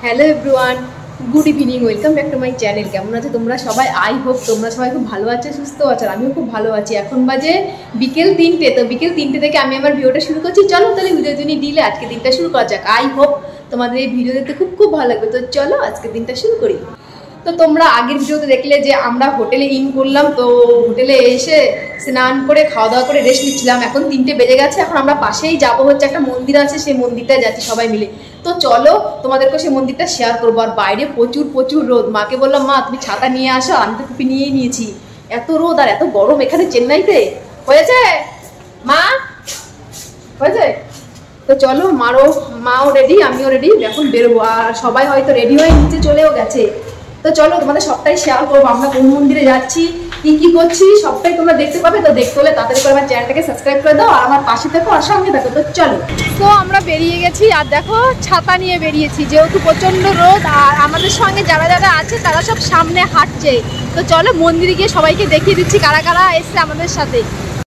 Hello everyone, good evening, welcome back to my channel. কেমন আছো তোমরা সবাই? আই হোপ তোমরা সবাই খুব ভালো আছো, সুস্থ আছো। আর আমিও খুব ভালো আছি। এখন বাজে বিকেল 3টে। তো বিকেল 3টে থেকে আমি আমার ভিডিওটা শুরু করছি। চলো তাহলে ভিডিও জন্য দিলে আজকে দিনটা শুরু করা যাক। আই হোপ তোমাদের এই ভিডিও দেখতে খুব খুব ভালো লাগবে। তো চলো আজকে দিনটা শুরু করি। তো তোমরা আগের ভিডিওতে দেখলে যে আমরা হোটেলে ইন করলাম। তো হোটেলে এসে স্নান করে খাওয়া দাওয়া করে রেস্ট নিচ্ছিলাম। এখন 3টে বেজে গেছে। এখন আমরা পাশেই যাবো, হচ্ছে একটা মন্দির আছে, সেই মন্দিরটায় যাচ্ছি সবাই মিলে। তো চলো তোমাদেরকে সেই মন্দিরটা শেয়ার করবো। আর বাইরে প্রচুর প্রচুর রোদ। মাকে বললাম, মা তুমি ছাতা নিয়ে আসো। আমি তো টুপি নিয়েই নিয়েছি। এত রোদ আর এত গরম এখানে চেন্নাইতে। হয়েছে মা? হয়েছে? তো চলো, মাও রেডি, আমিও রেডি, এখন বেরোবো। আর সবাই হয়তো রেডি হয়ে নিচে চলেও গেছে। তো চলো তোমাদের সবটাই শেয়ার করবো, আমরা কোন মন্দিরে যাচ্ছি, কি করছি, সবটাই তোমরা দেখতে পাবে। তো দেখতে হলে তাড়াতাড়ি করে আমার চ্যানেলটাকে সাবস্ক্রাইব করে দাও আর আমার পাশে থাকো আর সঙ্গে থাকো। তো চলো। তো আমরা বেরিয়ে গেছি। আর দেখো ছাতা নিয়ে বেরিয়েছি, যেহেতু প্রচন্ড রোদ। আর আমাদের সঙ্গে যারা যারা আছে তারা সব সামনে হাঁটছে। তো চলো মন্দিরে গিয়ে সবাইকে দেখিয়ে দিচ্ছি কারা কারা এসছে আমাদের সাথে।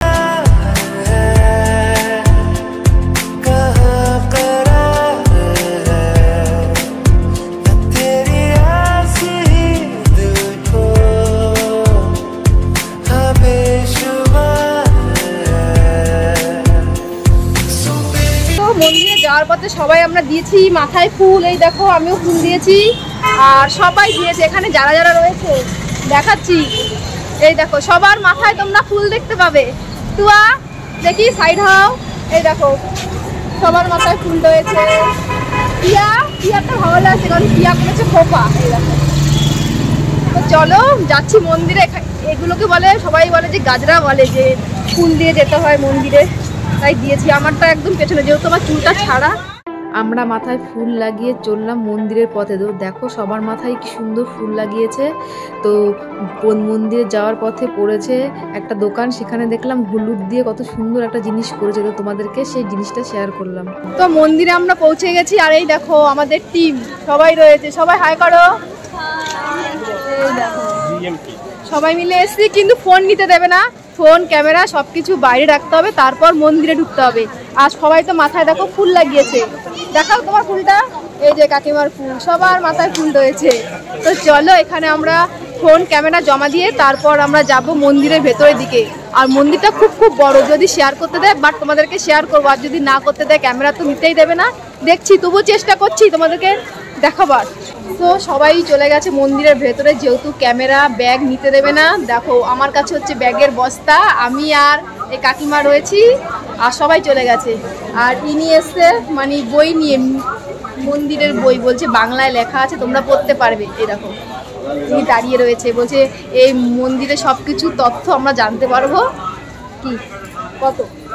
মন্দিরে যাওয়ার পথে সবাই আমরা দিয়েছি মাথায় ফুল। এই দেখো আমিও ফুল দিয়েছি আর সবাই দিয়েছে। এখানে যারা যারা রয়েছে দেখাচ্ছি। এই দেখো সবার মাথায় তোমরা ফুল দেখতে পাবে। তুয়া দেখি সাইড হও। এই দেখো সবার মাথায় ফুল রয়েছে। টিয়াটা ভালো লাগছে, কারণ টিয়া করেছে খোপা। এই দেখো। তো চলো যাচ্ছি মন্দিরে। এগুলোকে বলে, সবাই বলে যে গাজরা বলে, যে ফুল দিয়ে যেতে হয় মন্দিরে, তাই দিয়েছি। আমারটা একদম পেছনে, যেহেতু আমার চুলটা ছাড়া। আমরা মাথায় ফুল লাগিয়ে চললাম মন্দিরের পথে। তো দেখো সবার মাথায় কি সুন্দর ফুল লাগিয়েছে। তো মন্দিরে যাওয়ার পথে পড়েছে একটা দোকান, সেখানে দেখলাম হলুদ দিয়ে কত সুন্দর একটা জিনিস করেছে। তো তোমাদেরকে সেই জিনিসটা শেয়ার করলাম। তো মন্দিরে আমরা পৌঁছে গেছি। আর এই দেখো আমাদের টিম সবাই রয়েছে। সবাই হাই করো। এই দেখো সবাই মিলে এসছি, কিন্তু ফোন নিতে দেবে না। ফোন ক্যামেরা সবকিছু বাইরে রাখতে হবে, তারপর মন্দিরে ঢুকতে হবে। আর সবাই তো মাথায় দেখো ফুল লাগিয়েছে। দেখাও তোমার ফুলটা। এই যে কাকিমার ফুল, সবার মাথায় ফুল রয়েছে। তো চলো এখানে আমরা ফোন ক্যামেরা জমা দিয়ে তারপর আমরা যাব মন্দিরের ভেতরের দিকে। আর মন্দিরটা খুব খুব বড়, যদি শেয়ার করতে দেয়, বাট তোমাদেরকে শেয়ার করবো। আর যদি না করতে দেয়, ক্যামেরা তো নিতেই দেবে না। দেখছি, তবুও চেষ্টা করছি তোমাদেরকে দেখাবার। তো সবাই চলে গেছে মন্দিরের ভেতরে, যেহেতু ক্যামেরা ব্যাগ নিতে দেবে না। দেখো আমার কাছে হচ্ছে ব্যাগের বস্তা, আমি আর এই কাকিমা রয়েছি। আর সবাই চলে গেছে। আর ইনি এসছে মানে বই নিয়ে, মন্দিরের বই, বলছে বাংলায় লেখা আছে, তোমরা পড়তে পারবে। এরকম ইনি দাঁড়িয়ে রয়েছে, বলছে এই মন্দিরে সব কিছু তথ্য আমরা জানতে পারবো। কি কত?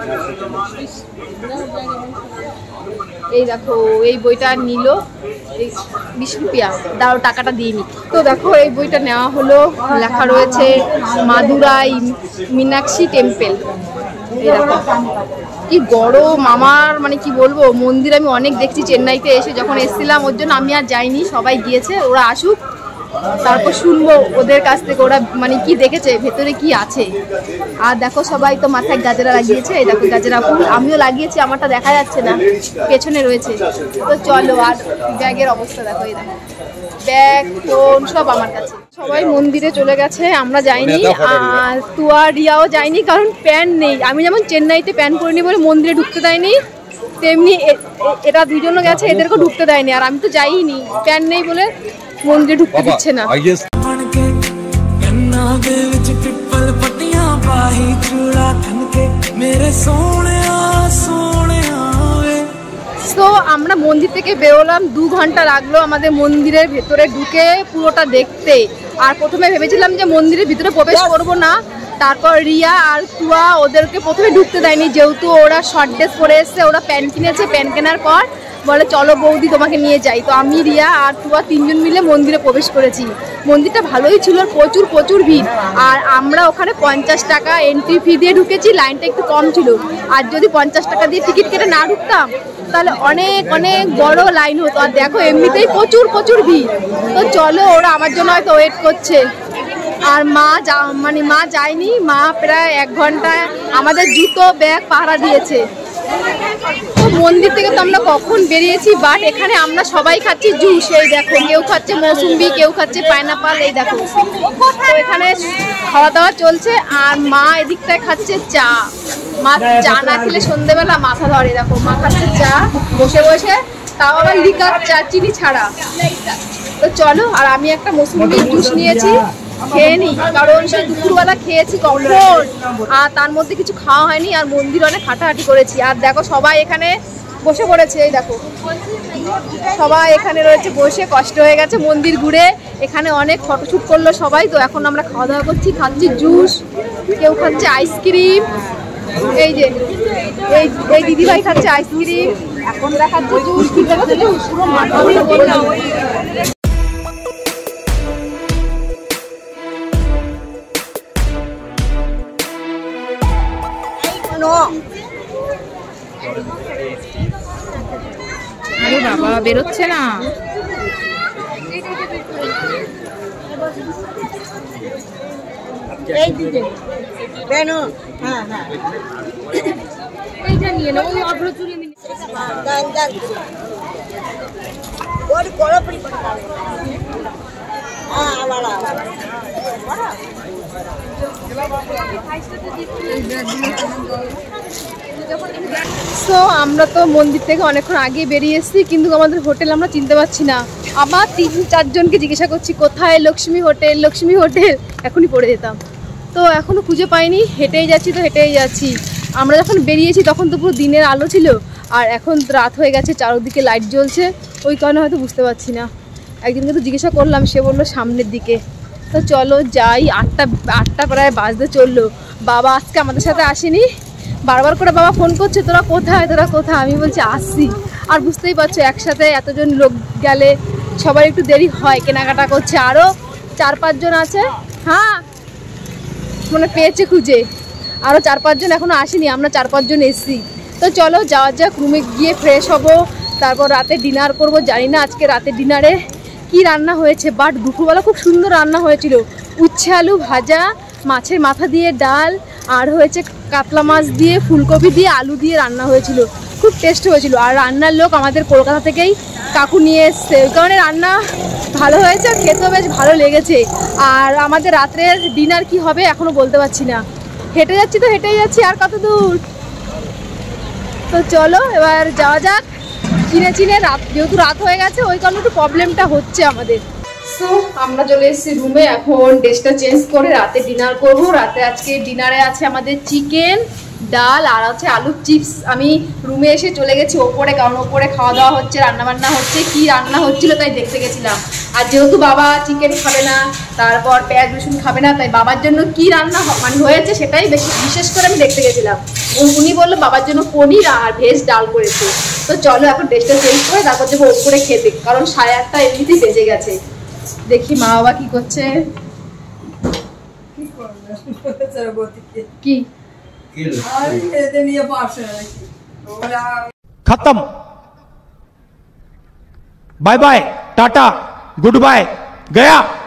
এই দেখো এই বইটা নিল 20 রুপিয়া, দাও টাকাটা দিইনি। তো দেখো এই বইটা নেওয়া হলো। লেখা রয়েছে মাদুরাই মীনাক্ষী টেম্পেল। এই দেখো কি গরম। আমার মানে কি বলবো, মন্দির আমি অনেক দেখছি চেন্নাইতে এসে, যখন এসেছিলাম। ওর জন্য আমি আর যাইনি, সবাই গিয়েছে। ওরা আসুক, তারপর শুনবো ওদের কাছ থেকে ওরা মানে কি দেখেছে, ভেতরে কি আছে। আর দেখো সবাই তো মাথায় গাজরা লাগিয়েছে। এই দেখো গাজরা ফুল আমিও লাগিয়েছি, আমারটা দেখা যাচ্ছে না, পেছনে রয়েছে। তো চলো। আর ব্যাগের অবস্থা দেখো। এই দেখো ব্যাগ ফোন সব আমার কাছে। সবাই মন্দিরে চলে গেছে, আমরা যাইনি। আর তুয়া রিয়াও যায়নি, কারণ প্যান্ট নেই। আমি যেমন চেন্নাইতে প্যান্ট পরিনি বলে মন্দিরে ঢুকতে দেয়নি, তেমনি এরা দুজনও গেছে, এদেরকেও ঢুকতে দেয়নি। আর আমি তো যাইনি, প্যান্ট নেই বলে মন্দিরে ঢুকতে দিচ্ছে না। তো আমরা মন্দির থেকে বেরোলাম, 2 ঘন্টা লাগলো আমাদের মন্দিরের ভেতরে ঢুকে পুরোটা দেখতে। আর প্রথমে ভেবেছিলাম যে মন্দিরের ভিতরে প্রবেশ করব না। তারপর রিয়া আর তুয়া ওদেরকে প্রথমে ঢুকতে দেয়নি, যেহেতু ওরা শর্ট ড্রেস পরে এসছে। ওরা প্যান্ট কিনেছে, প্যান্ট কেনার পর বলে চলো বৌদি তোমাকে নিয়ে যাই। তো আমি রিয়া আর তুয়া 3জন মিলে মন্দিরে প্রবেশ করেছি। মন্দিরটা ভালোই ছিল, প্রচুর প্রচুর ভিড়। আর আমরা ওখানে 50 টাকা এন্ট্রি ফি দিয়ে ঢুকেছি, লাইনটা একটু কম ছিল। আর যদি 50 টাকা দিয়ে টিকিট কেটে না ঢুকতাম, তাহলে অনেক অনেক বড় লাইন হতো। আর দেখো এমনিতেই প্রচুর প্রচুর ভিড়। তো চলো, ওরা আমার জন্য হয়তো ওয়েট করছে। আর মা যায়নি, মা প্রায় 1 ঘন্টা আমাদের জুতো ব্যাগ পাহারা দিয়েছে। তো মন্দির থেকে তো আমরা কখন বেরিয়েছি, বাট এখানে আমরা সবাই খাচ্ছি জুস। এই দেখো, কেউ খাচ্ছে মৌসুম্বি, কেউ খাচ্ছে পাইনাপাল। এই দেখো, তো এখানে খাওয়া দাওয়া চলছে। আর মা এদিকটায় খাচ্ছে চা। মা চা না খেলে সন্ধ্যেবেলা মাথা ধরে। দেখো, মা খাচ্ছে চা বসে বসে, তাও আবার লিকার চা, চিনি ছাড়া। তো চলো, আর আমি একটা মৌসুম্বি জুস নিয়েছি, খেয়ে নি। কারণ সে দুপুরবেলা খেয়েছি কখন, আর তার মধ্যে কিছু খাওয়া হয়নি। আর মন্দির অনেক হাঁটাহাঁটি করেছি। আর দেখো, সবাই এখানে বসে পড়েছে। এই দেখো, সবাই এখানে রয়েছে বসে, কষ্ট হয়ে গেছে মন্দির ঘুরে। এখানে অনেক ফটোশ্যুট করলো সবাই। তো এখন আমরা খাওয়া দাওয়া করছি, খাচ্ছি জুস, কেউ খাচ্ছে আইসক্রিম। এই যে এই দিদিভাই খাচ্ছে আইসক্রিম, এখন দেখাচ্ছে জুস। কি দেখাচ্ছে জুস, পুরো মাথা বাবা বেরোচ্ছে না। এইটা নিয়ে নাও, ওই অগ্রচুরি নিয়ে সো আমরা তো মন্দির থেকে অনেকক্ষণ আগে বেরিয়ে এসেছি, কিন্তু আমাদের হোটেল আমরা চিনতে পারছি না। আবার 3-4 জনকে জিজ্ঞাসা করছি কোথায় লক্ষ্মী হোটেল, লক্ষ্মী হোটেল, এখনই পড়ে যেতাম। তো এখনও খুঁজে পাইনি, হেঁটেই যাচ্ছি তো হেঁটেই যাচ্ছি। আমরা যখন বেরিয়েছি তখন তো পুরো দিনের আলো ছিল, আর এখন রাত হয়ে গেছে, চারদিকে লাইট জ্বলছে, ওই কারণে হয়তো বুঝতে পারছি না। একজনকে তো জিজ্ঞাসা করলাম, সে বললো সামনের দিকে। তো চলো যাই, 8টা প্রায় বাজতে চললো। বাবা আজকে আমাদের সাথে আসেনি, বারবার করে বাবা ফোন করছে, তোরা কোথায় তোরা কোথায়। আমি বলছি আসছি। আর বুঝতেই পারছো, একসাথে এতজন লোক গেলে সবার একটু দেরি হয়, কেনাকাটা করছে। আরও 4-5 জন আছে, হ্যাঁ মানে পেয়েছে খুঁজে। আরও 4-5 জন এখনও আসেনি, আমরা 4-5 জন এসছি। তো চলো যাওয়া যাক, রুমে গিয়ে ফ্রেশ হব, তারপর রাতে ডিনার করব। জানি না আজকে রাতে ডিনারে কি রান্না হয়েছে, বাট দুপুরবেলা খুব সুন্দর রান্না হয়েছিল। উচ্ছে আলু ভাজা, মাছের মাথা দিয়ে ডাল, আর হয়েছে কাতলা মাছ দিয়ে, ফুলকপি দিয়ে, আলু দিয়ে রান্না হয়েছিল, খুব টেস্ট হয়েছিল। আর রান্নার লোক আমাদের কলকাতা থেকেই কাকু নিয়ে এসছে, ওই কারণে রান্না ভালো হয়েছে, খেতেও বেশ ভালো লেগেছে। আর আমাদের রাত্রের ডিনার কি হবে এখনও বলতে পারছি না। হেঁটে যাচ্ছি তো হেঁটেই যাচ্ছি, আর কত দূর। তো চলো এবার যাওয়া যাক। চিনে রাত, যেহেতু রাত হয়ে গেছে, ওই কারণে একটু প্রবলেমটা হচ্ছে আমাদের। সো আমরা চলে এসেছি রুমে, এখন ড্রেসটা চেঞ্জ করে রাতে ডিনার করব। রাতে আজকে ডিনারে আছে আমাদের চিকেন, ডাল, আর আছে আলুর চিপস। আমি রুমে এসে চলে গেছি ওপরে, কারণ ওপরে খাওয়া দাওয়া হচ্ছে, রান্নাবান্না হচ্ছে। কি রান্না হচ্ছিল তাই দেখতে গেছিলাম। আর যেহেতু বাবা চিকেন খাবে না, তারপর পেঁয়াজ রসুন খাবে না, তাই বাবার জন্য কি রান্না মানে হয়েছে সেটাই বিশেষ করে আমি দেখতে গেছিলাম। উনি বললো বাবার জন্য পনির আর ভেজ ডাল করেছে। তো চলো এখন ড্রেসটা চেঞ্জ করে তারপর যাবো ওপরে খেতে, কারণ 8:30 এমনিতেই বেজে গেছে। দেখি মা বাবা কি করছে। কি खत्म, bye bye, tata, goodbye, गया।